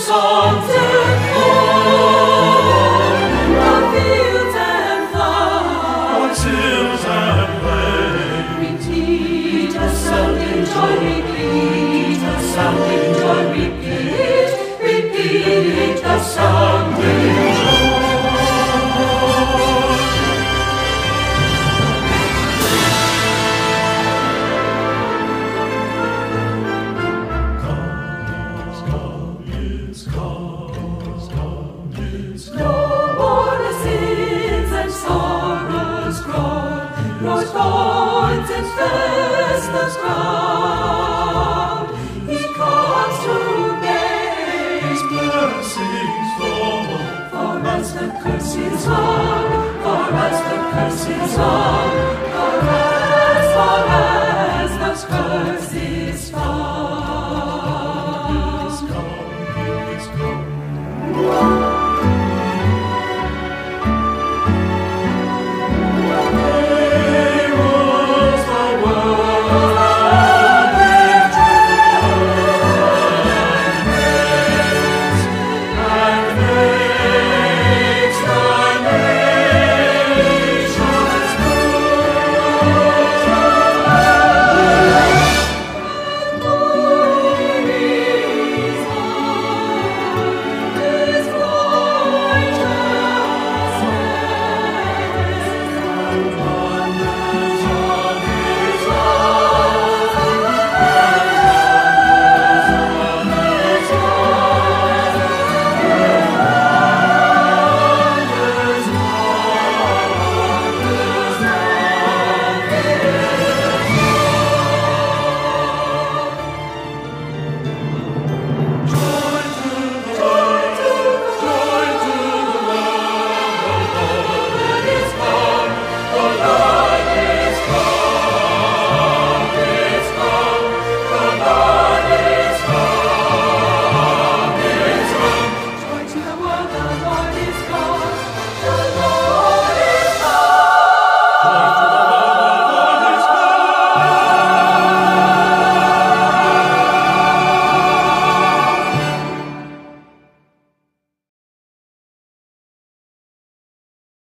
songs and corn, on fields and flowers, on hills and plains. repeat a sounding joy, repeat a sounding joy, repeat the sounding joy. No more the sins and sorrows grown, rose thorns and festus crown. He comes to bear His blessings fall. for us the curse is on, for us the curse is on, for us the curse is gone. He is come, he is come.